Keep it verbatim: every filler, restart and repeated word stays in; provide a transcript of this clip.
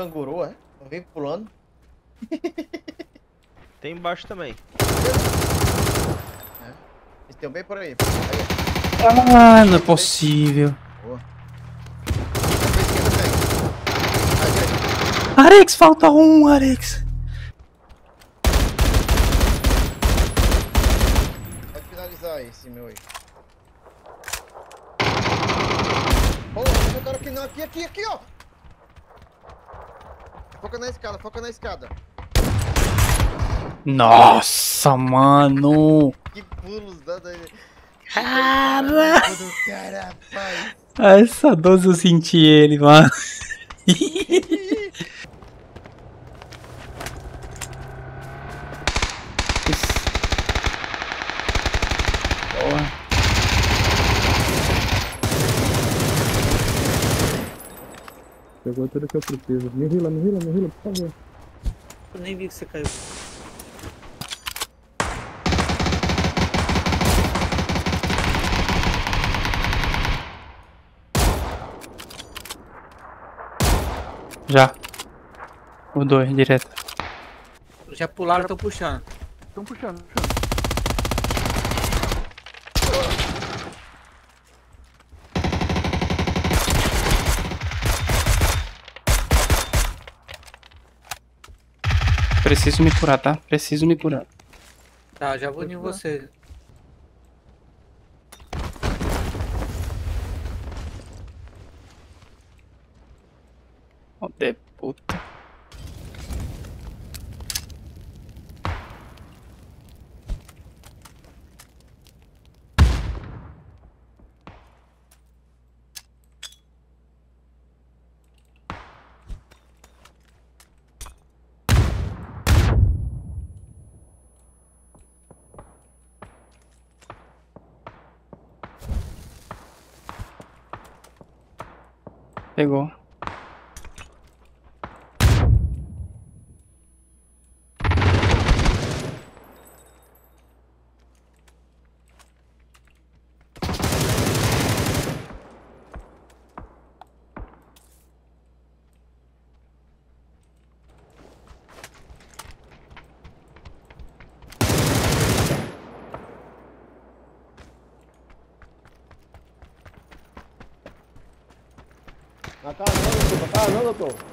canguru, é? Eu vim pulando. Tem embaixo também. É. Eles tem um bem por aí. aí. Ah, não é possível. Boa. Arex, falta um, Arex. Pode finalizar esse meu aí. Pô, tem um cara aqui não, aqui, aqui, aqui, ó. Foca na escada, foca na escada. Nossa, mano. Que pulos dando aí. Cara. Cara, rapaz. Essa doze eu senti ele, mano. Pegou tudo que eu preciso. Me rila, me rila, me rila, por favor. Eu nem vi que você caiu. Já. O dois, direto. Já pularam, tô puxando. Estão puxando, puxando. Preciso me curar, tá? Preciso me curar. Tá, já vou em você. Ó, de puta. Pegou. Na cara não, doutor, na cara não, doutor.